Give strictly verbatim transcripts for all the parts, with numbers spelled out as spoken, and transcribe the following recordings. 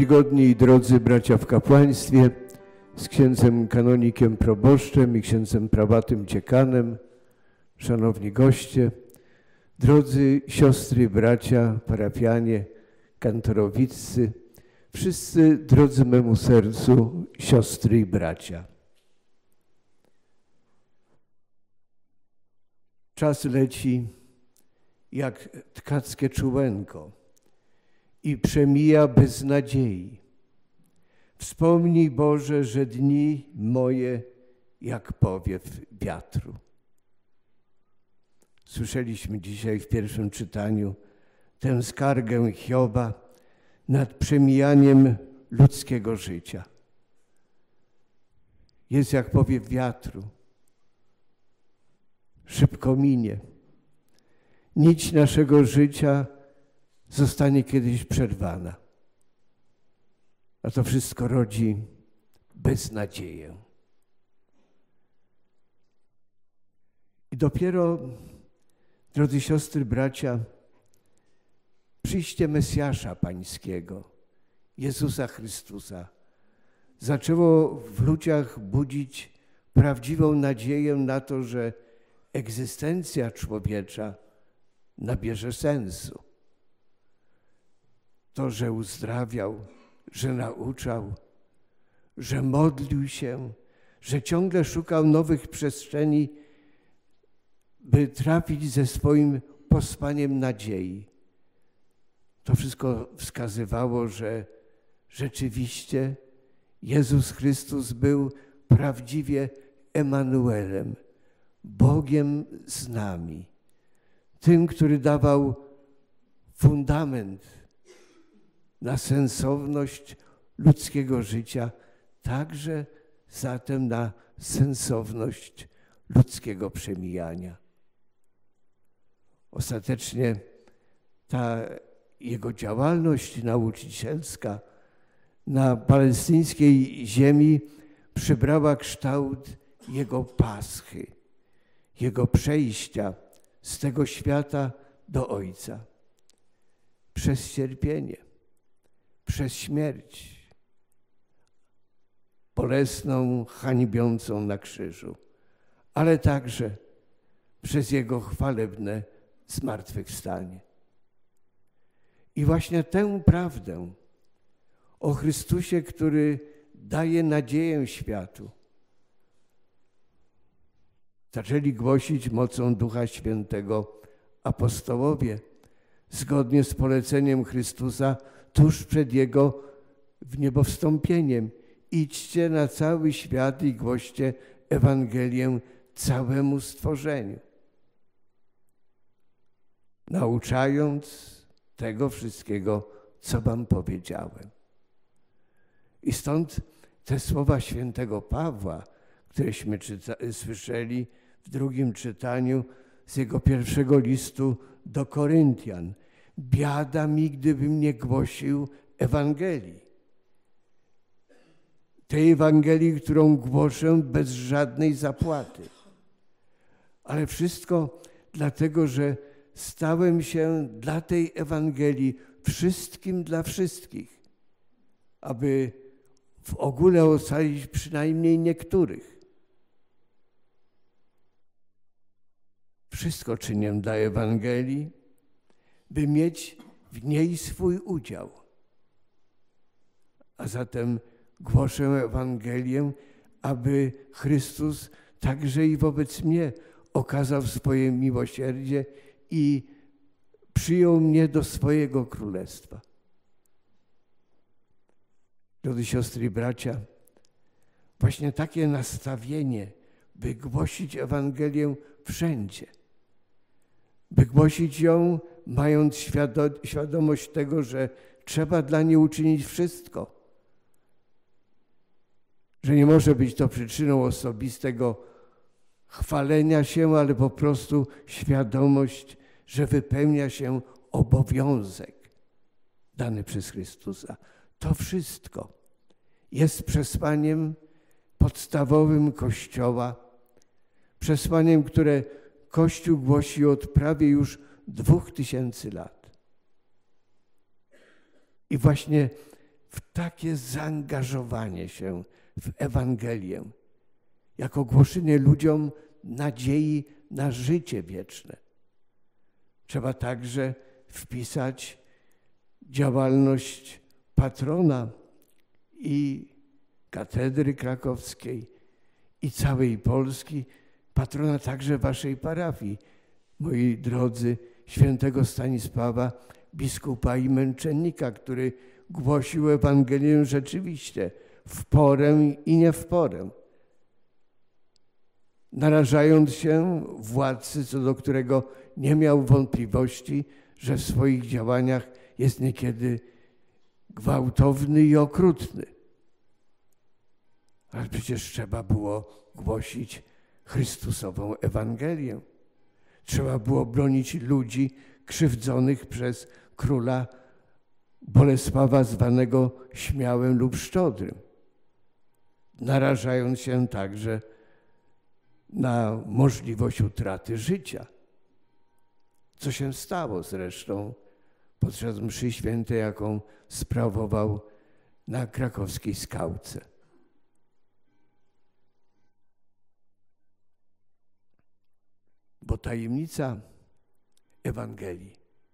czcigodni i drodzy bracia w kapłaństwie, z księdzem kanonikiem proboszczem i księdzem prawatem dziekanem, szanowni goście, drodzy siostry i bracia, parafianie, kantorowiccy, wszyscy drodzy memu sercu, siostry i bracia. Czas leci jak tkackie czułenko i przemija bez nadziei. Wspomnij, Boże, że dni moje jak powiew wiatru. Słyszeliśmy dzisiaj w pierwszym czytaniu tę skargę Hioba nad przemijaniem ludzkiego życia. Jest jak powiew wiatru. Szybko minie. Nić naszego życia zostanie kiedyś przerwana. A to wszystko rodzi beznadzieję. I dopiero, drodzy siostry, bracia, przyjście Mesjasza Pańskiego, Jezusa Chrystusa, zaczęło w ludziach budzić prawdziwą nadzieję na to, że egzystencja człowiecza nabierze sensu. To, że uzdrawiał, że nauczał, że modlił się, że ciągle szukał nowych przestrzeni, by trafić ze swoim pospaniem nadziei. To wszystko wskazywało, że rzeczywiście Jezus Chrystus był prawdziwie Emanuelem, Bogiem z nami, tym, który dawał fundament na sensowność ludzkiego życia, także zatem na sensowność ludzkiego przemijania. Ostatecznie ta jego działalność nauczycielska na palestyńskiej ziemi przybrała kształt jego paschy, jego przejścia z tego świata do Ojca. Przez cierpienie, przez śmierć bolesną, hańbiącą na krzyżu, ale także przez Jego chwalebne zmartwychwstanie. I właśnie tę prawdę o Chrystusie, który daje nadzieję światu, zaczęli głosić mocą Ducha Świętego apostołowie, zgodnie z poleceniem Chrystusa tuż przed Jego wniebowstąpieniem. Idźcie na cały świat i głoście Ewangelię całemu stworzeniu, nauczając tego wszystkiego, co wam powiedziałem. I stąd te słowa świętego Pawła, któreśmy czyta, słyszeli w drugim czytaniu z jego pierwszego listu do Koryntian. Biada mi, gdybym nie głosił Ewangelii. Tej Ewangelii, którą głoszę bez żadnej zapłaty. Ale wszystko dlatego, że stałem się dla tej Ewangelii wszystkim dla wszystkich, aby w ogóle ocalić przynajmniej niektórych. Wszystko czynię dla Ewangelii, by mieć w niej swój udział. A zatem głoszę Ewangelię, aby Chrystus także i wobec mnie okazał swoje miłosierdzie i przyjął mnie do swojego królestwa. Drodzy siostry i bracia, właśnie takie nastawienie, by głosić Ewangelię wszędzie, by głosić ją, mając świadomość tego, że trzeba dla niej uczynić wszystko, że nie może być to przyczyną osobistego chwalenia się, ale po prostu świadomość, że wypełnia się obowiązek dany przez Chrystusa. To wszystko jest przesłaniem podstawowym Kościoła, przesłaniem, które Kościół głosi od prawie już dwóch tysięcy lat. I właśnie w takie zaangażowanie się w Ewangelię, jako głoszenie ludziom nadziei na życie wieczne. Trzeba także wpisać działalność patrona i katedry krakowskiej i całej Polski, patrona także waszej parafii, moi drodzy, świętego Stanisława, biskupa i męczennika, który głosił Ewangelię rzeczywiście w porę i nie w porę, narażając się władcy, co do którego nie miał wątpliwości, że w swoich działaniach jest niekiedy gwałtowny i okrutny. Ale przecież trzeba było głosić Chrystusową Ewangelię. Trzeba było bronić ludzi krzywdzonych przez króla Bolesława, zwanego Śmiałym lub Szczodrym, narażając się także na możliwość utraty życia. Co się stało zresztą podczas mszy świętej, jaką sprawował na krakowskiej Skałce. Bo tajemnica Ewangelii,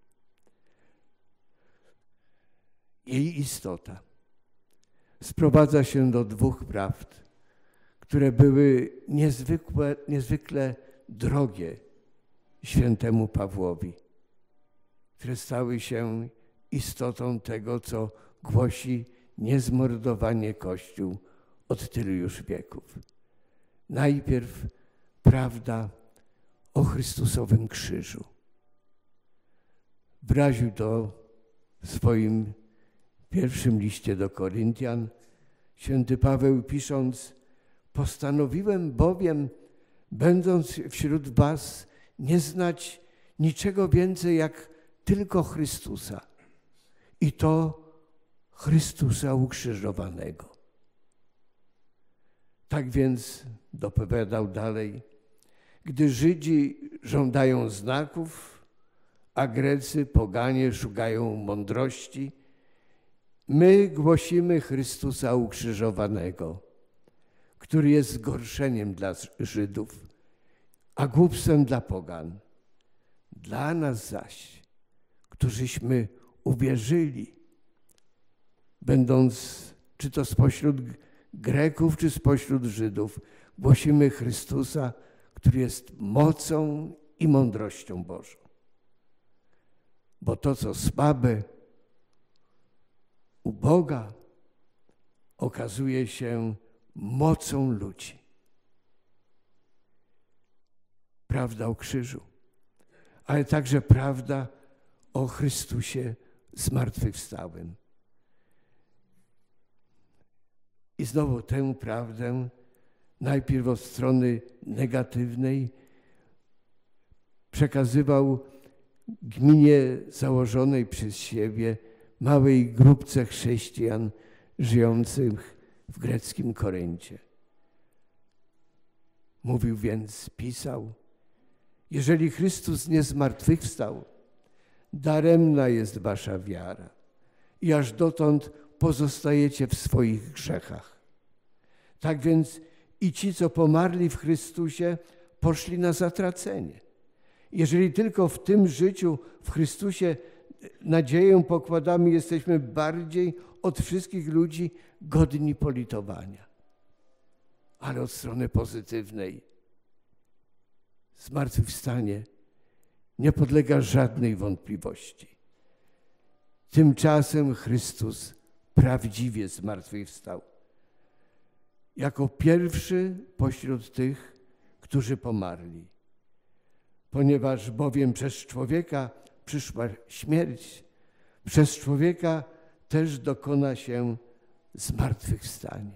jej istota sprowadza się do dwóch prawd, które były niezwykle, niezwykle drogie świętemu Pawłowi, które stały się istotą tego, co głosi niezmordowanie Kościół od tylu już wieków. Najpierw prawda o Chrystusowym krzyżu. Wyraził to w swoim pierwszym liście do Koryntian święty Paweł, pisząc: postanowiłem bowiem, będąc wśród was, nie znać niczego więcej jak tylko Chrystusa i to Chrystusa ukrzyżowanego. Tak więc, dopowiadał dalej, gdy Żydzi żądają znaków, a Grecy, poganie szukają mądrości, my głosimy Chrystusa ukrzyżowanego, który jest zgorszeniem dla Żydów, a głupstwem dla pogan. Dla nas zaś, którzyśmy uwierzyli, będąc czy to spośród Greków, czy spośród Żydów, głosimy Chrystusa, który jest mocą i mądrością Bożą. Bo to, co słabe u Boga, okazuje się mocą ludzi. Prawda o krzyżu, ale także prawda o Chrystusie zmartwychwstałym. I znowu tę prawdę najpierw od strony negatywnej przekazywał gminie założonej przez siebie małej grupce chrześcijan żyjących w greckim Koryncie. Mówił więc, pisał: jeżeli Chrystus nie zmartwychwstał, daremna jest wasza wiara i aż dotąd pozostajecie w swoich grzechach. Tak więc i ci, co pomarli w Chrystusie, poszli na zatracenie. Jeżeli tylko w tym życiu w Chrystusie nadzieję pokładamy, jesteśmy bardziej od wszystkich ludzi godni politowania. Ale od strony pozytywnej zmartwychwstanie nie podlega żadnej wątpliwości. Tymczasem Chrystus prawdziwie zmartwychwstał. Jako pierwszy pośród tych, którzy pomarli. Ponieważ bowiem przez człowieka przyszła śmierć, przez człowieka też dokona się zmartwychwstanie.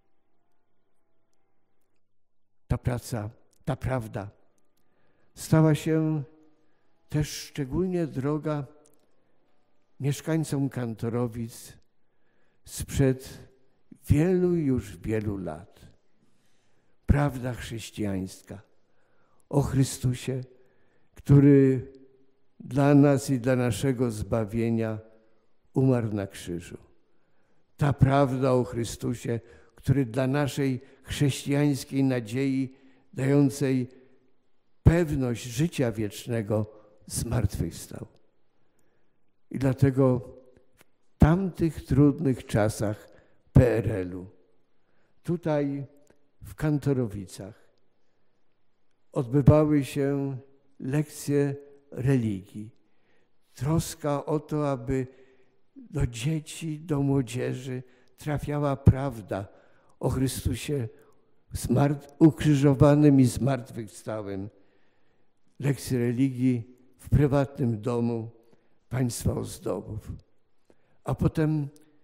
Ta praca, ta prawda stała się też szczególnie droga mieszkańcom Kantorowic sprzed wielu już wielu lat. Prawda chrześcijańska o Chrystusie, który dla nas i dla naszego zbawienia umarł na krzyżu. ta prawda o Chrystusie, który dla naszej chrześcijańskiej nadziei, dającej pewność życia wiecznego, zmartwychwstał. I dlatego w tamtych trudnych czasach P R L-u, tutaj w Kantorowicach, odbywały się lekcje religii. Troska o to, aby do dzieci, do młodzieży trafiała prawda o Chrystusie ukrzyżowanym i zmartwychwstałym. Lekcje religii w prywatnym domu państwa Ozdobów. A potem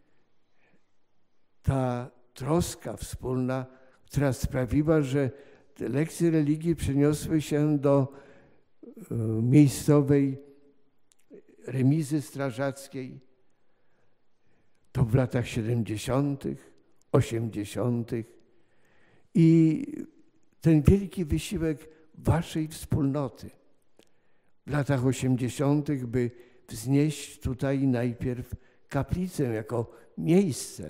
ta troska wspólna, która sprawiła, że te lekcje religii przeniosły się do miejscowej remizy strażackiej. To w latach siedemdziesiątych, osiemdziesiątych. I ten wielki wysiłek waszej wspólnoty w latach osiemdziesiątych, by wznieść tutaj najpierw kaplicę jako miejsce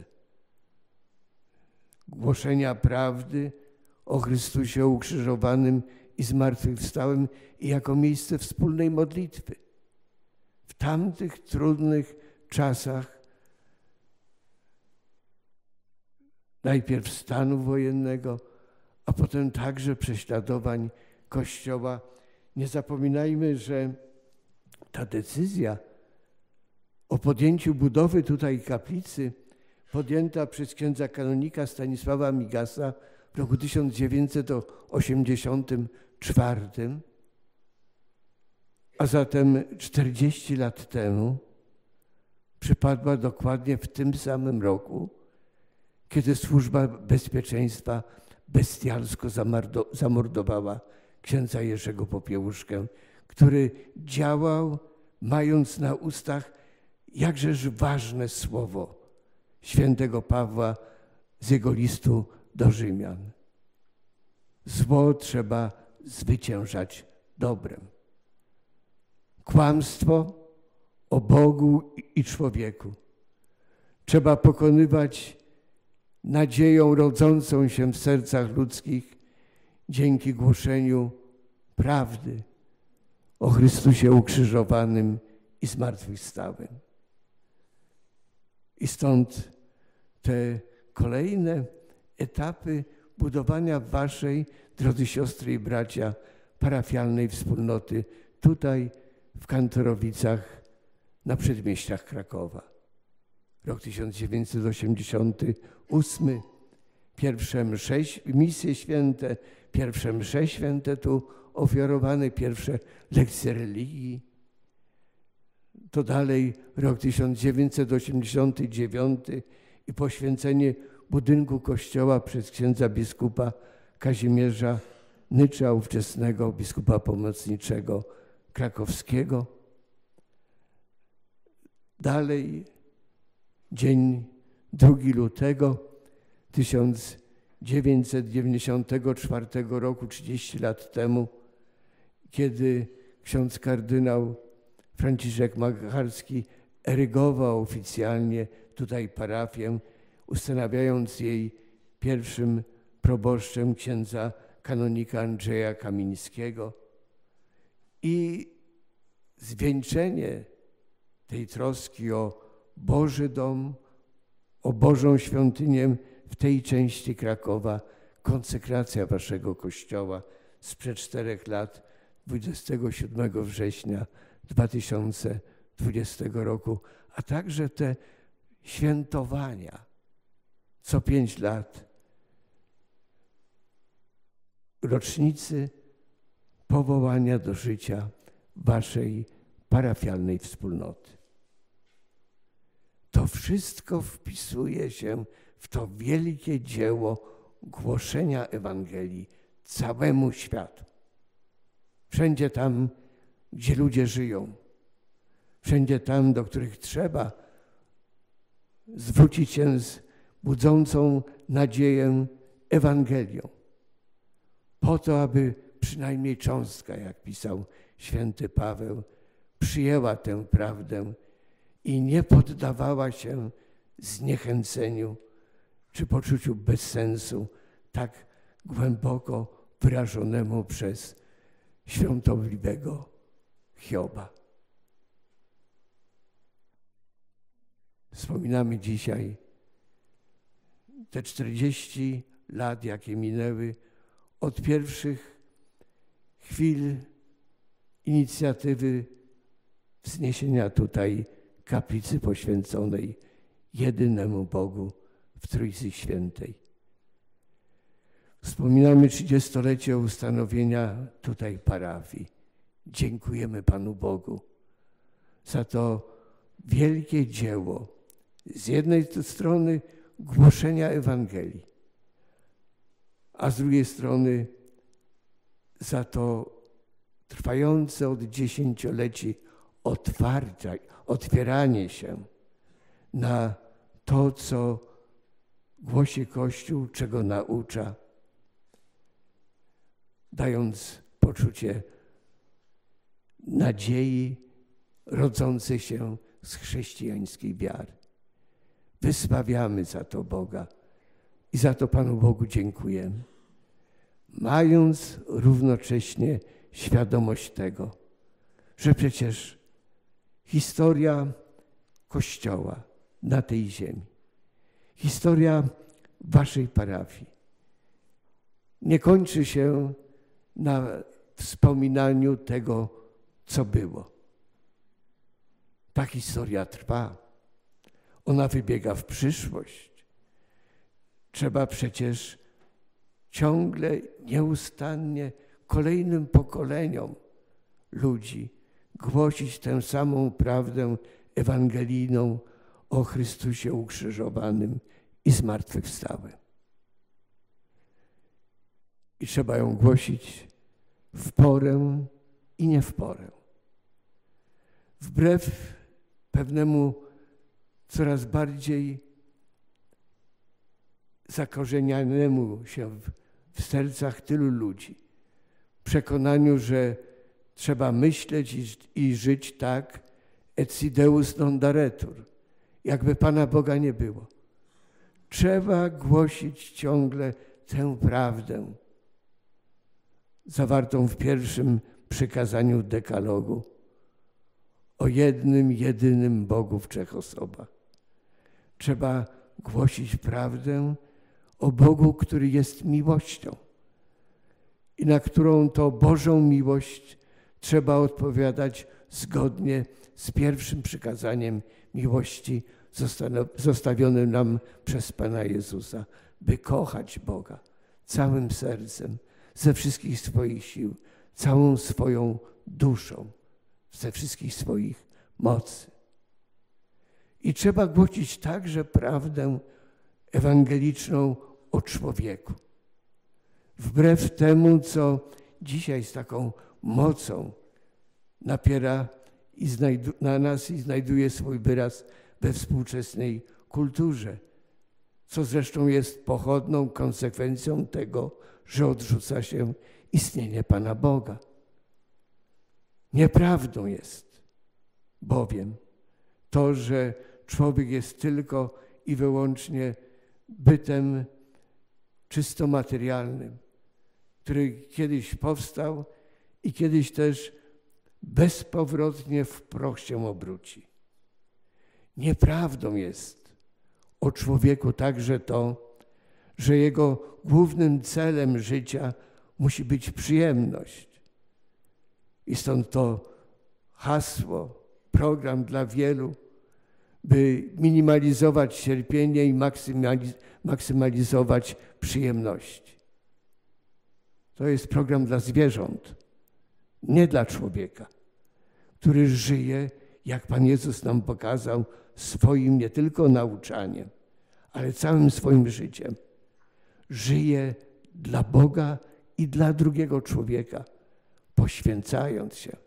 głoszenia prawdy o Chrystusie ukrzyżowanym i zmartwychwstałym i jako miejsce wspólnej modlitwy. W tamtych trudnych czasach najpierw stanu wojennego, a potem także prześladowań Kościoła. Nie zapominajmy, że ta decyzja o podjęciu budowy tutaj kaplicy podjęta przez księdza kanonika Stanisława Migasa w roku tysiąc dziewięćset osiemdziesiątym czwartym, a zatem czterdzieści lat temu, przypadła dokładnie w tym samym roku, kiedy Służba Bezpieczeństwa bestialsko zamordowała księdza Jerzego Popiełuszkę, który działał, mając na ustach jakżeż ważne słowo świętego Pawła z jego listu do Rzymian. Zło trzeba zwyciężać dobrem. Kłamstwo o Bogu i człowieku trzeba pokonywać nadzieją rodzącą się w sercach ludzkich dzięki głoszeniu prawdy o Chrystusie ukrzyżowanym i zmartwychwstałym. I stąd te kolejne etapy budowania waszej, drodzy siostry i bracia, parafialnej wspólnoty tutaj w Kantorowicach na przedmieściach Krakowa. Rok tysiąc dziewięćset osiemdziesiąty ósmy, pierwsze msze, misje święte, pierwsze msze święte tu ofiarowane, pierwsze lekcje religii. To dalej rok tysiąc dziewięćset osiemdziesiąty dziewiąty i poświęcenie budynku kościoła przez księdza biskupa Kazimierza Nycza, ówczesnego biskupa pomocniczego krakowskiego. Dalej dzień drugiego lutego tysiąc dziewięćset dziewięćdziesiątego czwartego roku, trzydzieści lat temu, kiedy ksiądz kardynał Franciszek Macharski erygował oficjalnie tutaj parafię, ustanawiając jej pierwszym proboszczem księdza kanonika Andrzeja Kamińskiego. I zwieńczenie tej troski o Boży Dom, o Bożą Świątynię w tej części Krakowa, konsekracja waszego kościoła sprzed czterech lat, dwudziestego siódmego września dwa tysiące dwudziestego roku, a także te świętowania co pięć lat, rocznicy powołania do życia waszej parafialnej wspólnoty. To wszystko wpisuje się w to wielkie dzieło głoszenia Ewangelii całemu światu. Wszędzie tam, gdzie ludzie żyją, wszędzie tam, do których trzeba zwrócić się z budzącą nadzieję Ewangelią, po to, aby przynajmniej cząstka, jak pisał święty Paweł, przyjęła tę prawdę i nie poddawała się zniechęceniu czy poczuciu bezsensu, tak głęboko wyrażonemu przez świątobliwego Hioba. Wspominamy dzisiaj te czterdzieści lat, jakie minęły od pierwszych chwil inicjatywy wzniesienia tutaj kaplicy poświęconej jedynemu Bogu w Trójcy Świętej. Wspominamy trzydziestolecie ustanowienia tutaj parafii. Dziękujemy Panu Bogu za to wielkie dzieło. Z jednej strony głoszenia Ewangelii, a z drugiej strony za to trwające od dziesięcioleci otwarcia, otwieranie się na to, co głosi Kościół, czego naucza, dając poczucie nadziei rodzącej się z chrześcijańskiej wiary. Wysławiamy za to Boga i za to Panu Bogu dziękujemy, mając równocześnie świadomość tego, że przecież historia Kościoła na tej ziemi, historia waszej parafii nie kończy się na wspominaniu tego, co było. Ta historia trwa. Ona wybiega w przyszłość. Trzeba przecież ciągle, nieustannie kolejnym pokoleniom ludzi głosić tę samą prawdę ewangelijną o Chrystusie ukrzyżowanym i zmartwychwstałym. I trzeba ją głosić w porę i nie w porę. Wbrew pewnemu coraz bardziej zakorzenianemu się w, w sercach tylu ludzi przekonaniu, że trzeba myśleć i, i żyć tak, et si Deus non daretur, jakby Pana Boga nie było. Trzeba głosić ciągle tę prawdę zawartą w pierwszym przykazaniu dekalogu o jednym, jedynym Bogu w trzech osobach. Trzeba głosić prawdę o Bogu, który jest miłością i na którą to Bożą miłość trzeba odpowiadać zgodnie z pierwszym przykazaniem miłości zostawionym nam przez Pana Jezusa, by kochać Boga całym sercem, ze wszystkich swoich sił, całą swoją duszą, ze wszystkich swoich mocy. I trzeba głosić także prawdę ewangeliczną o człowieku. Wbrew temu, co dzisiaj z taką mocą napiera i na nas i znajduje swój wyraz we współczesnej kulturze, co zresztą jest pochodną konsekwencją tego, że odrzuca się istnienie Pana Boga. Nieprawdą jest bowiem to, że człowiek jest tylko i wyłącznie bytem czysto materialnym, który kiedyś powstał i kiedyś też bezpowrotnie w proch się obróci. Nieprawdą jest o człowieku także to, że jego głównym celem życia musi być przyjemność. I stąd to hasło, program dla wielu, by minimalizować cierpienie i maksymalizować przyjemności. To jest program dla zwierząt, nie dla człowieka, który żyje, jak Pan Jezus nam pokazał, swoim nie tylko nauczaniem, ale całym swoim życiem. Żyje dla Boga i dla drugiego człowieka, poświęcając się,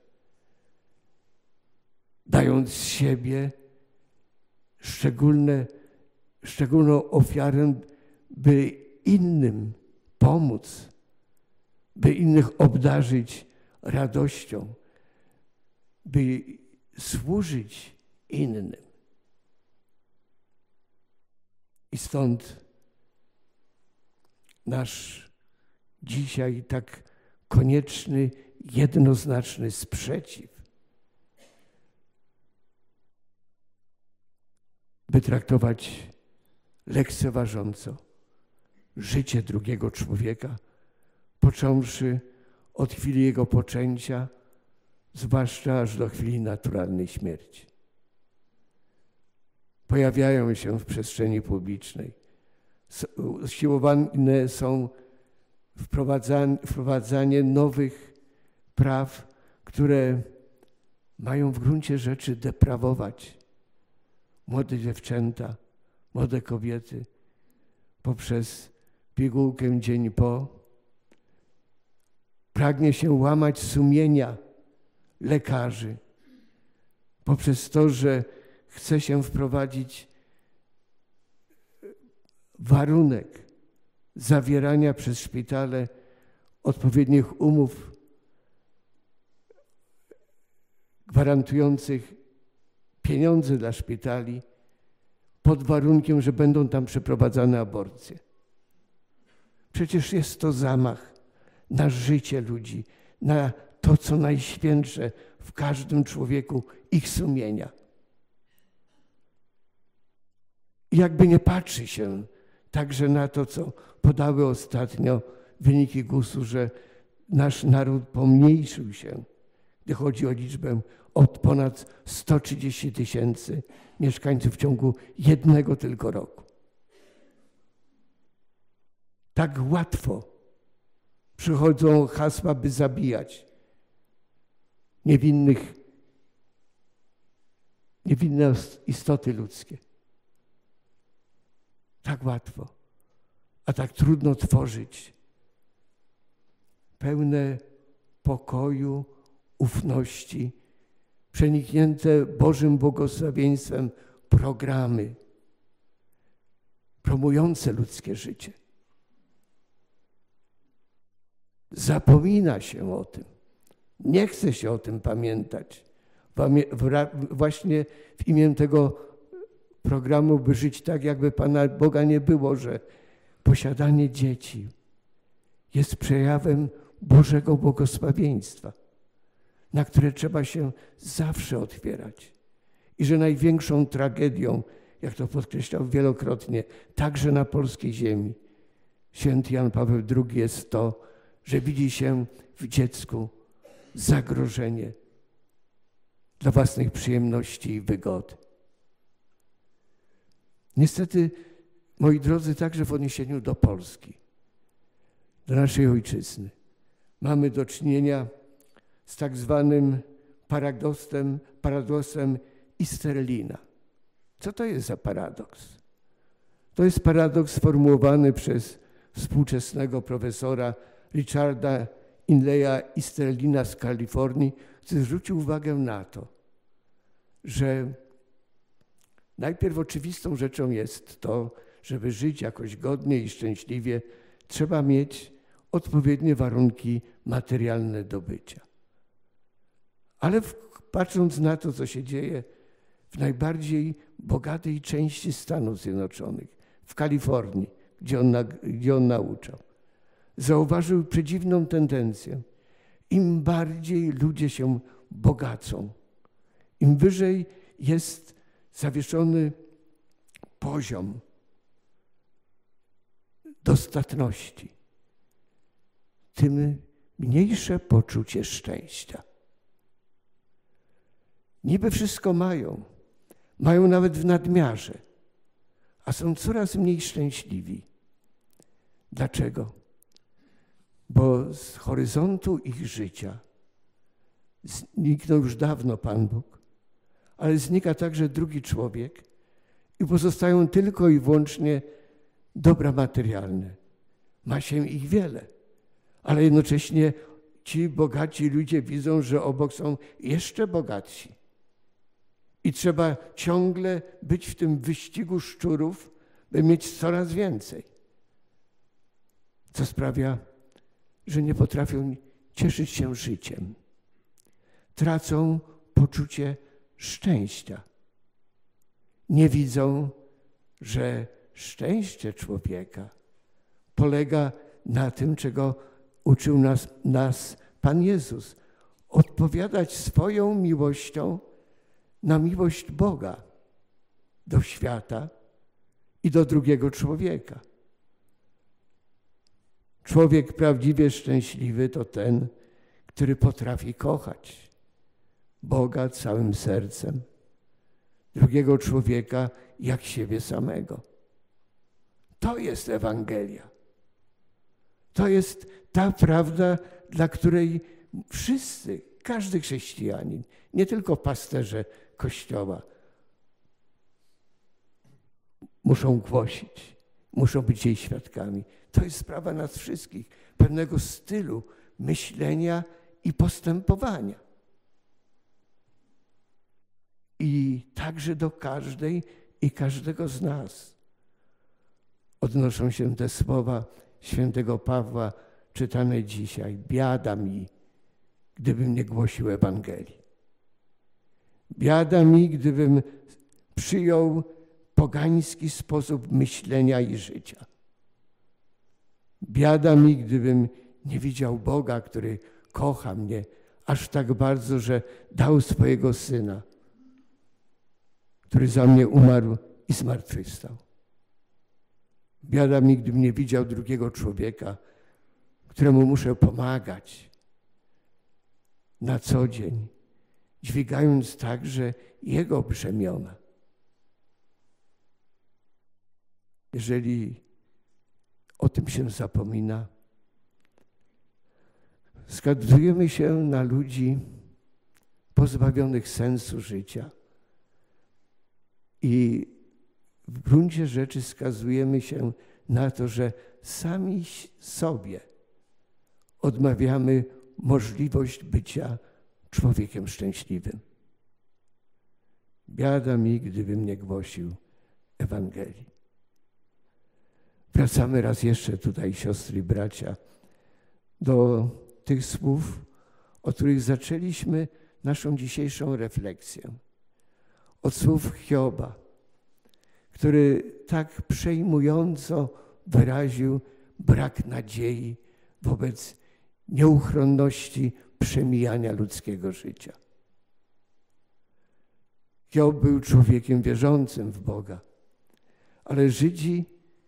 dając z siebie szczególne, szczególną ofiarę, by innym pomóc, by innych obdarzyć radością, by służyć innym. I stąd nasz dzisiaj tak konieczny, jednoznaczny sprzeciw, by traktować lekceważąco życie drugiego człowieka, począwszy od chwili jego poczęcia, zwłaszcza aż do chwili naturalnej śmierci. Pojawiają się w przestrzeni publicznej. Usiłowane są wprowadzanie, wprowadzanie nowych praw, które mają w gruncie rzeczy deprawować młode dziewczęta, młode kobiety poprzez pigułkę dzień po. Pragnie się łamać sumienia lekarzy poprzez to, że chce się wprowadzić warunek zawierania przez szpitale odpowiednich umów gwarantujących pieniądze dla szpitali pod warunkiem, że będą tam przeprowadzane aborcje. Przecież jest to zamach na życie ludzi, na to, co najświętsze w każdym człowieku, ich sumienia. I jakby nie patrzy się także na to, co podały ostatnio wyniki gusu, że nasz naród pomniejszył się, gdy chodzi o liczbę od ponad sto trzydzieści tysięcy mieszkańców w ciągu jednego tylko roku. Tak łatwo przychodzą hasła, by zabijać niewinnych, niewinne istoty ludzkie. Tak łatwo, a tak trudno tworzyć pełne pokoju, ufności, przeniknięte Bożym błogosławieństwem programy promujące ludzkie życie. Zapomina się o tym. Nie chce się o tym pamiętać. Właśnie w imię tego programu, by żyć tak, jakby Pana Boga nie było, że posiadanie dzieci jest przejawem Bożego błogosławieństwa, na które trzeba się zawsze otwierać. I że największą tragedią, jak to podkreślał wielokrotnie, także na polskiej ziemi, święty Jan Paweł drugi, jest to, że widzi się w dziecku zagrożenie dla własnych przyjemności i wygody. Niestety, moi drodzy, także w odniesieniu do Polski, do naszej ojczyzny, mamy do czynienia z tak zwanym paradoksem, paradoksem Easterlina. Co to jest za paradoks? To jest paradoks sformułowany przez współczesnego profesora Richarda Inleya Easterlina z Kalifornii, który zwrócił uwagę na to, że najpierw oczywistą rzeczą jest to, żeby żyć jakoś godnie i szczęśliwie, trzeba mieć odpowiednie warunki materialne do bycia. Ale w, patrząc na to, co się dzieje w najbardziej bogatej części Stanów Zjednoczonych, w Kalifornii, gdzie on, gdzie on nauczał, zauważył przedziwną tendencję. Im bardziej ludzie się bogacą, im wyżej jest zawieszony poziom dostatności, tym mniejsze poczucie szczęścia. Niby wszystko mają, mają nawet w nadmiarze, a są coraz mniej szczęśliwi. Dlaczego? Bo z horyzontu ich życia zniknął już dawno Pan Bóg, ale znika także drugi człowiek i pozostają tylko i wyłącznie dobra materialne. Ma się ich wiele, ale jednocześnie ci bogaci ludzie widzą, że obok są jeszcze bogatsi. I trzeba ciągle być w tym wyścigu szczurów, by mieć coraz więcej. Co sprawia, że nie potrafią cieszyć się życiem. Tracą poczucie szczęścia. Nie widzą, że szczęście człowieka polega na tym, czego uczył nas, nas Pan Jezus. Odpowiadać swoją miłością na miłość Boga do świata i do drugiego człowieka. Człowiek prawdziwie szczęśliwy to ten, który potrafi kochać Boga całym sercem, drugiego człowieka jak siebie samego. To jest Ewangelia. To jest ta prawda, dla której wszyscy, każdy chrześcijanin, nie tylko pasterze Kościoła, muszą głosić, muszą być jej świadkami. To jest sprawa nas wszystkich, pewnego stylu myślenia i postępowania. I także do każdej i każdego z nas odnoszą się te słowa świętego Pawła czytane dzisiaj. Biada mi, gdybym nie głosił Ewangelii. Biada mi, gdybym przyjął pogański sposób myślenia i życia. Biada mi, gdybym nie widział Boga, który kocha mnie aż tak bardzo, że dał swojego Syna, który za mnie umarł i zmartwychwstał. Biada mi, gdybym nie widział drugiego człowieka, któremu muszę pomagać na co dzień, dźwigając także jego brzemiona. Jeżeli o tym się zapomina, skazujemy się na ludzi pozbawionych sensu życia i w gruncie rzeczy skazujemy się na to, że sami sobie odmawiamy możliwość bycia człowiekiem szczęśliwym. Biada mi, gdybym nie głosił Ewangelii. Wracamy raz jeszcze tutaj, siostry i bracia, do tych słów, od których zaczęliśmy naszą dzisiejszą refleksję. Od słów Hioba, który tak przejmująco wyraził brak nadziei wobec nieuchronności przemijania ludzkiego życia. Hiob był człowiekiem wierzącym w Boga, ale Żydzi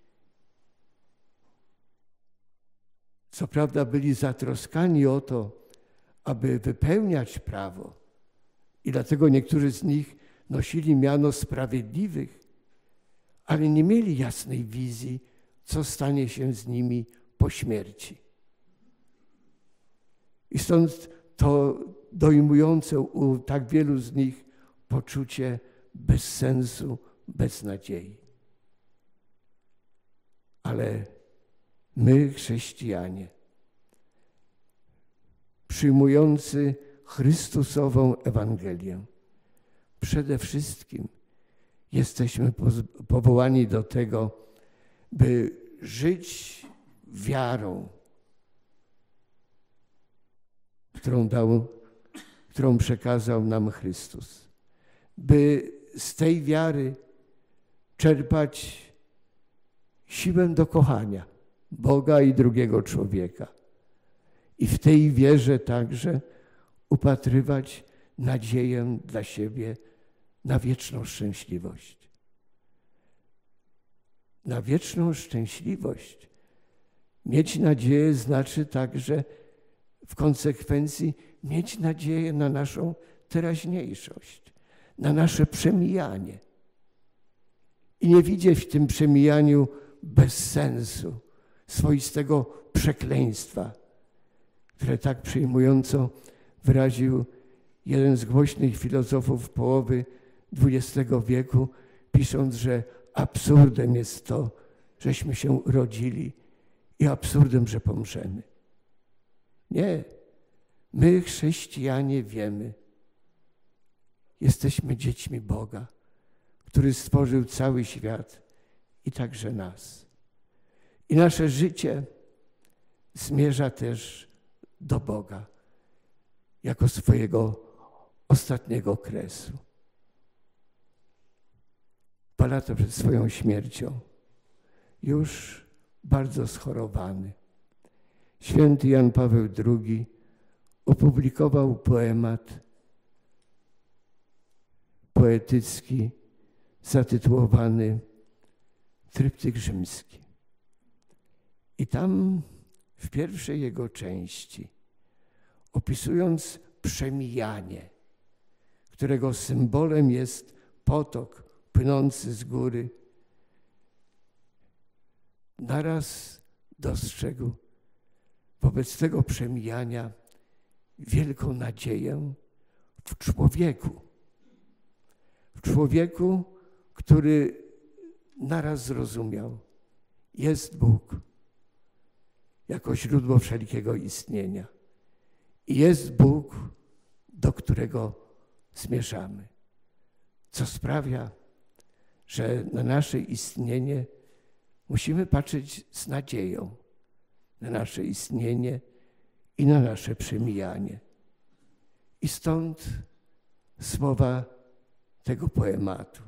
co prawda byli zatroskani o to, aby wypełniać prawo i dlatego niektórzy z nich nosili miano sprawiedliwych, ale nie mieli jasnej wizji, co stanie się z nimi po śmierci. I stąd to dojmujące u tak wielu z nich poczucie bezsensu, beznadziei. Ale my, chrześcijanie, przyjmujący Chrystusową Ewangelię, przede wszystkim jesteśmy powołani do tego, by żyć wiarą, którą dał, którą przekazał nam Chrystus. By z tej wiary czerpać siłę do kochania Boga i drugiego człowieka. I w tej wierze także upatrywać nadzieję dla siebie na wieczną szczęśliwość. Na wieczną szczęśliwość mieć nadzieję znaczy także w konsekwencji mieć nadzieję na naszą teraźniejszość, na nasze przemijanie. I nie widzieć w tym przemijaniu bezsensu, swoistego przekleństwa, które tak przejmująco wyraził jeden z głośnych filozofów połowy dwudziestego wieku, pisząc, że absurdem jest to, żeśmy się urodzili i absurdem, że pomrzemy. Nie. My, chrześcijanie, wiemy, jesteśmy dziećmi Boga, który stworzył cały świat i także nas. I nasze życie zmierza też do Boga jako swojego ostatniego kresu. Dwa lata przed swoją śmiercią już bardzo schorowany. Święty Jan Paweł drugi opublikował poemat poetycki zatytułowany Tryptyk rzymski. I tam w pierwszej jego części, opisując przemijanie, którego symbolem jest potok płynący z góry, naraz dostrzegł wobec tego przemijania wielką nadzieję w człowieku. W człowieku, który naraz zrozumiał, jest Bóg jako źródło wszelkiego istnienia. I jest Bóg, do którego zmierzamy. Co sprawia, że na nasze istnienie musimy patrzeć z nadzieją. Na nasze istnienie i na nasze przemijanie. I stąd słowa tego poematu.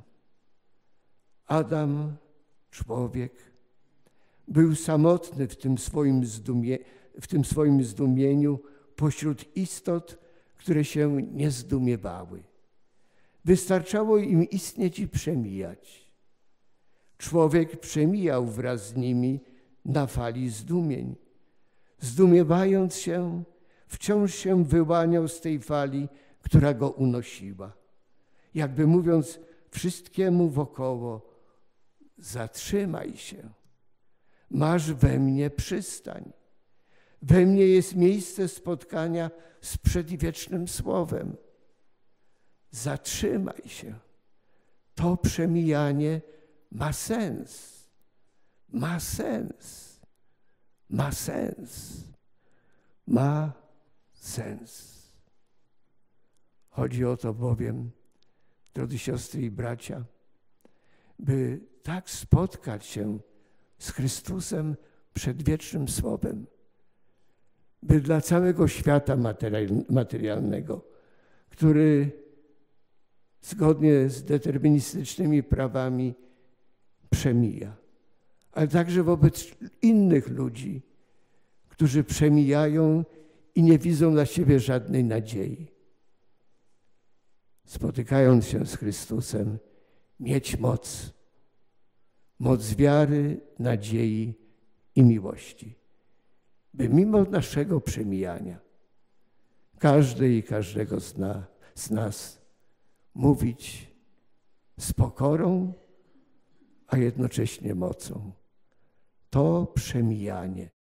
Adam, człowiek, był samotny w tym swoim, zdumie, w tym swoim zdumieniu pośród istot, które się nie zdumiewały. Wystarczało im istnieć i przemijać. Człowiek przemijał wraz z nimi na fali zdumień. Zdumiewając się, wciąż się wyłaniał z tej fali, która go unosiła. Jakby mówiąc wszystkiemu wokoło, zatrzymaj się. Masz we mnie przystań. We mnie jest miejsce spotkania z przedwiecznym Słowem. Zatrzymaj się. To przemijanie ma sens. Ma sens. Ma sens. Ma sens. Chodzi o to bowiem, drodzy siostry i bracia, by tak spotkać się z Chrystusem przedwiecznym Słowem, by dla całego świata materialnego, który zgodnie z deterministycznymi prawami przemija, ale także wobec innych ludzi, którzy przemijają i nie widzą dla siebie żadnej nadziei. Spotykając się z Chrystusem, mieć moc, moc wiary, nadziei i miłości, by mimo naszego przemijania, każdej i każdego z, na, z nas mówić z pokorą, a jednocześnie mocą. To przemijanie